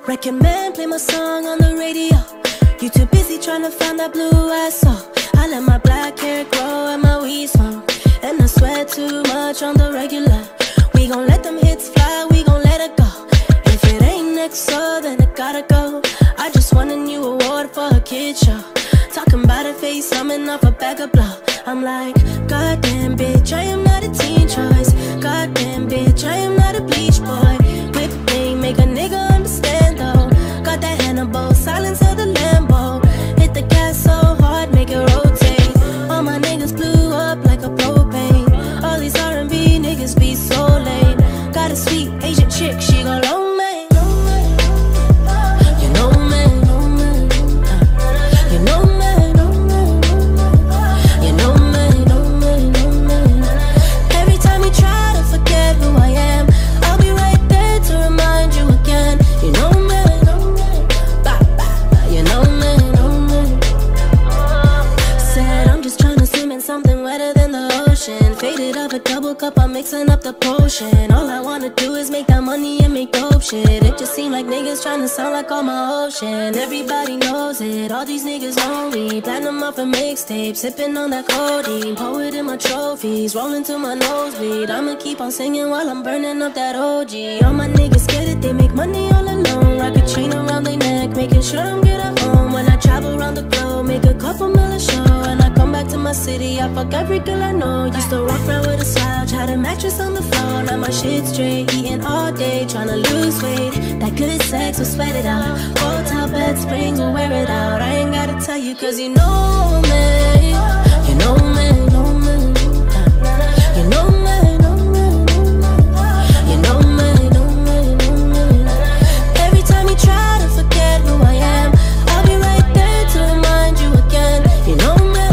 Recommend play my song on the radio. You too busy trying to find that blue I saw. I let my black hair grow and my weed smoke, and I sweat too much on the regular. We gon' let them hits fly, we gon' let it go. If it ain't next, so then it gotta go. I just won a new award for a kid show. Talking about a face, coming off a bag of blow. I'm like, goddamn bitch, I am not a teen choice. Goddamn bitch, I am not a bleach boy. Whip thing, make a nigga understand though. Got that Hannibal, silence of the Lambo. Hit the gas so hard, make it rotate. All my niggas blew up like a propane. All these R&B niggas be so lame. Got a sweet Asian chick, she gon' loan me. You know me, you know me, you know me. Every time you try to forget who I am, I'll be right there to remind you again. You know me, you know me. Said I'm just tryna swim in something wetter than the ocean. Faded up a double cup, I'm mixing up the potion. All I wanna do is make that money and make dope shit. It just seem like niggas tryna sound like all my ocean. Everybody knows it, all these niggas know me. Platinum off a mixtape, sipping on that codeine. Poet in my trophies, rolling to my nosebleed. I'ma keep on singing while I'm burning up that OG. All my niggas scared that they make money all alone. Rock a chain around their neck, making sure I'm good at home. When I travel around the globe, make a couple million show. And I come back to my city, I fuck every girl I know. Used to walk around with a slouch, had a mattress on the floor. Now my shit straight, eating all day, tryna lose weight. That good sex will sweat it out. Hotel bed springs will wear it out. I ain't gotta tell you cause you know me. You know me, know me. You know me, know me. You know me, know me, know me. Every time you try to forget who I am, I'll be right there to remind you again. You know me,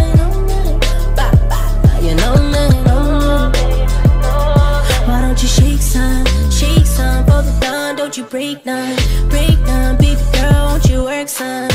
you know me, know me. Why don't you shake some for the dawn? Don't you break none, baby girl, won't you work some?